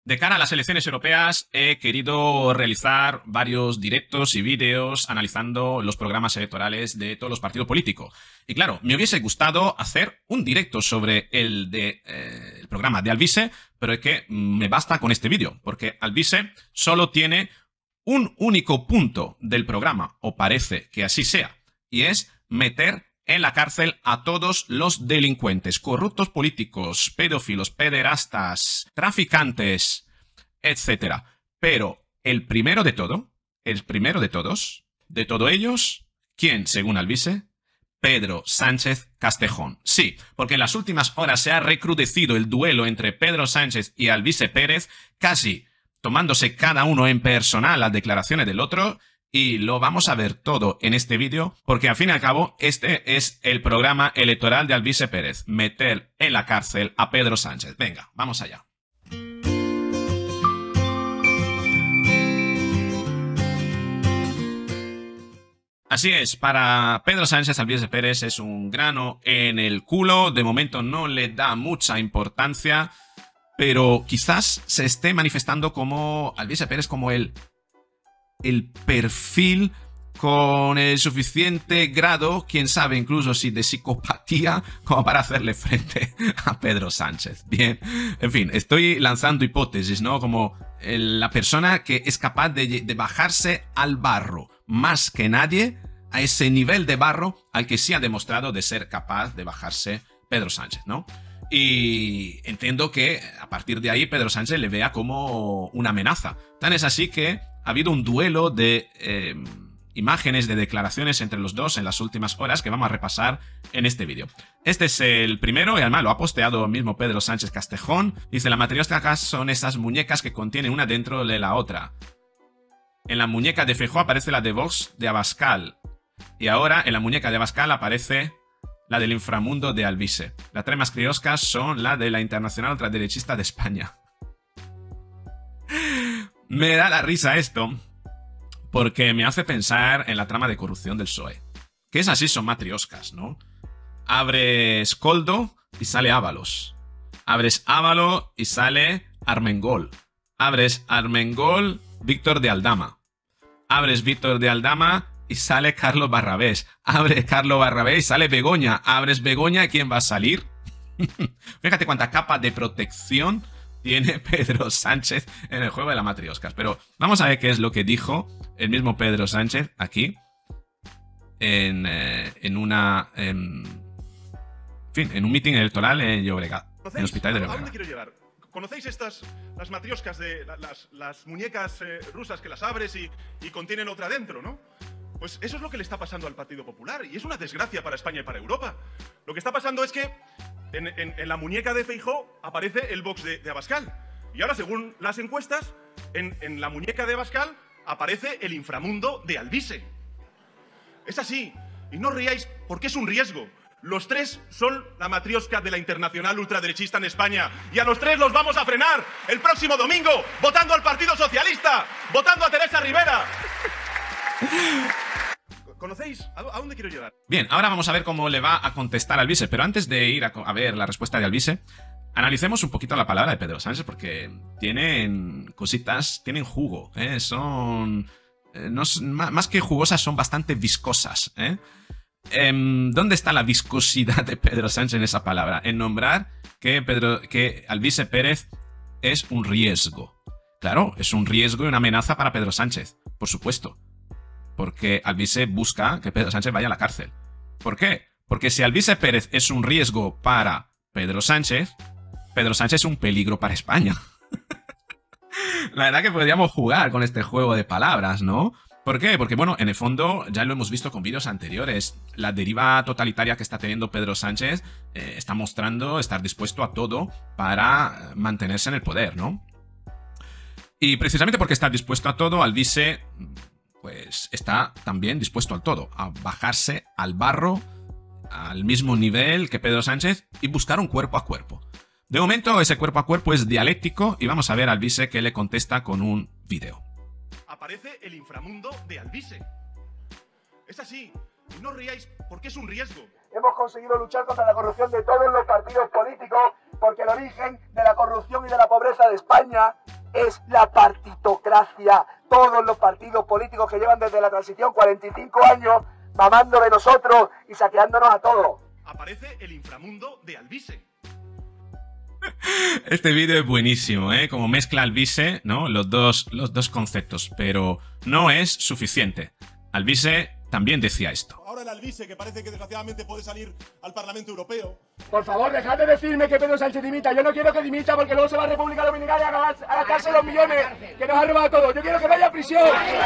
De cara a las elecciones europeas he querido realizar varios directos y vídeos analizando los programas electorales de todos los partidos políticos. Y claro, me hubiese gustado hacer un directo sobre el programa de Alvise, pero es que me basta con este vídeo, porque Alvise solo tiene un único punto del programa, o parece que así sea, y es meter en la cárcel a todos los delincuentes, corruptos políticos, pedófilos, pederastas, traficantes, etc. Pero el primero de todos, de todos ellos, ¿quién, según Alvise? Pedro Sánchez Castejón. Sí, porque en las últimas horas se ha recrudecido el duelo entre Pedro Sánchez y Alvise Pérez, casi tomándose cada uno en personal las declaraciones del otro. Y lo vamos a ver todo en este vídeo, porque al fin y al cabo este es el programa electoral de Alvise Pérez, meter en la cárcel a Pedro Sánchez. Venga, vamos allá. Así es, para Pedro Sánchez, Alvise Pérez es un grano en el culo. De momento no le da mucha importancia, pero quizás se esté manifestando como Alvise Pérez como el perfil con el suficiente grado, quién sabe incluso si de psicopatía, como para hacerle frente a Pedro Sánchez. Bien, en fin, estoy lanzando hipótesis, ¿no? Como la persona que es capaz de bajarse al barro, más que nadie, a ese nivel de barro al que sí ha demostrado de ser capaz de bajarse Pedro Sánchez, ¿no? Y entiendo que a partir de ahí Pedro Sánchez le vea como una amenaza. Tan es así que ha habido un duelo de imágenes, de declaraciones entre los dos en las últimas horas que vamos a repasar en este vídeo. Este es el primero y además lo ha posteado el mismo Pedro Sánchez Castejón. Dice: las matrioscas son esas muñecas que contienen una dentro de la otra. En la muñeca de Feijóo aparece la de Vox de Abascal. Y ahora en la muñeca de Abascal aparece la del inframundo de Alvise. Las tres matrioscas son la de la Internacional Ultraderechista de España. Me da la risa esto, porque me hace pensar en la trama de corrupción del PSOE. Que es así, son matrioscas, ¿no? Abres Koldo y sale Ábalos. Abres Ábalos y sale Armengol. Abres Armengol, Víctor de Aldama. Abres Víctor de Aldama y sale Carlos Barrabés. Abre Carlos Barrabés y sale Begoña. Abres Begoña y ¿quién va a salir? Fíjate cuánta capa de protección tiene Pedro Sánchez en el juego de la matrioscas. Pero vamos a ver qué es lo que dijo el mismo Pedro Sánchez aquí en un mitin electoral en Llobregat, en el hospital de Llobregat. ¿A dónde quiero llegar? ¿Conocéis las matrioscas de las muñecas rusas que las abres y contienen otra dentro, no? Pues eso es lo que le está pasando al Partido Popular y es una desgracia para España y para Europa. Lo que está pasando es que en la muñeca de Feijóo aparece el Vox de Abascal. Y ahora, según las encuestas, en la muñeca de Abascal aparece el inframundo de Alvise. Es así. Y no os riáis porque es un riesgo. Los tres son la matriosca de la Internacional Ultraderechista en España. Y a los tres los vamos a frenar el próximo domingo votando al Partido Socialista, votando a Teresa Rivera. ¿Conocéis? ¿A dónde quiero llegar? Bien, ahora vamos a ver cómo le va a contestar Alvise, pero antes de ir a ver la respuesta de Alvise, analicemos un poquito la palabra de Pedro Sánchez, porque tienen cositas, tienen jugo, son... más que jugosas, son bastante viscosas, ¿dónde está la viscosidad de Pedro Sánchez en esa palabra? En nombrar que Alvise Pérez es un riesgo. Claro, es un riesgo y una amenaza para Pedro Sánchez, por supuesto. Porque Alvise busca que Pedro Sánchez vaya a la cárcel. ¿Por qué? Porque si Alvise Pérez es un riesgo para Pedro Sánchez es un peligro para España. La verdad que podríamos jugar con este juego de palabras, ¿no? ¿Por qué? Porque, bueno, en el fondo ya lo hemos visto con vídeos anteriores. La deriva totalitaria que está teniendo Pedro Sánchez está mostrando estar dispuesto a todo para mantenerse en el poder, ¿no? Y precisamente porque está dispuesto a todo, Alvise pues está también dispuesto al todo, a bajarse al barro, al mismo nivel que Pedro Sánchez y buscar un cuerpo a cuerpo. De momento ese cuerpo a cuerpo es dialéctico y vamos a ver a Alvise que le contesta con un vídeo. Aparece el inframundo de Alvise. Es así. Y no os riáis porque es un riesgo. Hemos conseguido luchar contra la corrupción de todos los partidos políticos porque el origen de la corrupción y de la pobreza de España es la partitocracia. Todos los partidos políticos que llevan desde la transición 45 años mamando de nosotros y saqueándonos a todos. Aparece el inframundo de Alvise. Este vídeo es buenísimo, ¿eh? Como mezcla Alvise, ¿no? Los dos conceptos, pero no es suficiente. Alvise también decía esto. Ahora el Alvise, que parece que desgraciadamente puede salir al Parlamento Europeo. Por favor, dejad de decirme que Pedro Sánchez dimita. Yo no quiero que dimita porque luego se va a República Dominicana a gastarse los millones que nos ha robado todo. Yo quiero que vaya a prisión.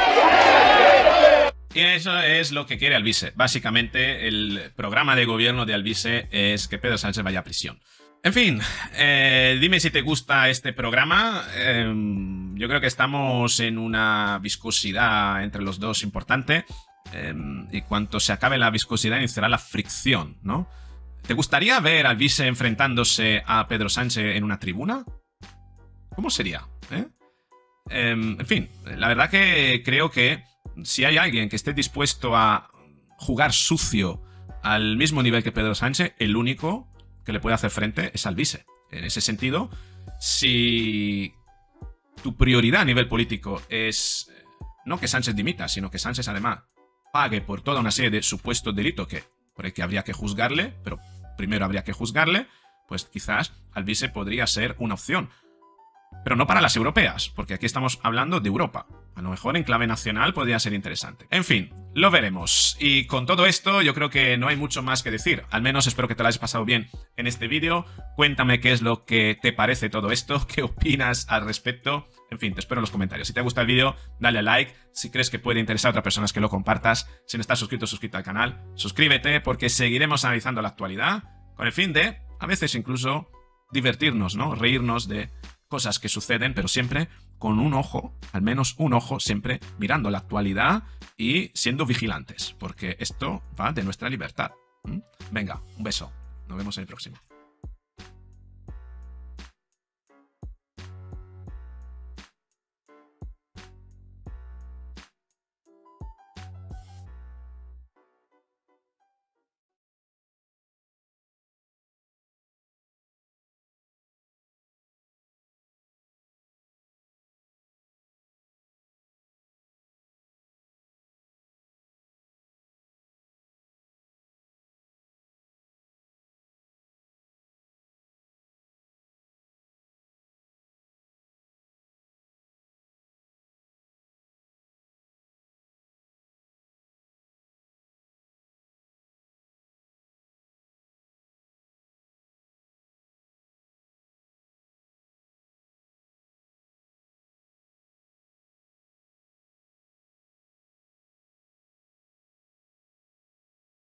Y eso es lo que quiere Alvise. Básicamente, el programa de gobierno de Alvise es que Pedro Sánchez vaya a prisión. En fin, dime si te gusta este programa. Yo creo que estamos en una viscosidad entre los dos importante. Y cuando se acabe la viscosidad iniciará la fricción, ¿no? ¿Te gustaría ver a Alvise enfrentándose a Pedro Sánchez en una tribuna? ¿Cómo sería? En fin, la verdad que creo que si hay alguien que esté dispuesto a jugar sucio al mismo nivel que Pedro Sánchez, el único que le puede hacer frente es Alvise. En ese sentido, si tu prioridad a nivel político es no que Sánchez dimita, sino que Sánchez además pague por toda una serie de supuestos delitos por el que habría que juzgarle, pero primero habría que juzgarle, pues quizás Alvise podría ser una opción. Pero no para las europeas, porque aquí estamos hablando de Europa. A lo mejor en clave nacional podría ser interesante. En fin, lo veremos. Y con todo esto yo creo que no hay mucho más que decir. Al menos espero que te lo hayas pasado bien en este vídeo. Cuéntame qué es lo que te parece todo esto, qué opinas al respecto. En fin, te espero en los comentarios. Si te gusta el vídeo, dale a like. Si crees que puede interesar a otras personas, que lo compartas. Si no estás suscrito al canal, suscríbete, porque seguiremos analizando la actualidad con el fin de, a veces incluso, divertirnos, ¿no? Reírnos de cosas que suceden, pero siempre con un ojo, al menos un ojo, siempre mirando la actualidad y siendo vigilantes, porque esto va de nuestra libertad. Venga, un beso. Nos vemos en el próximo.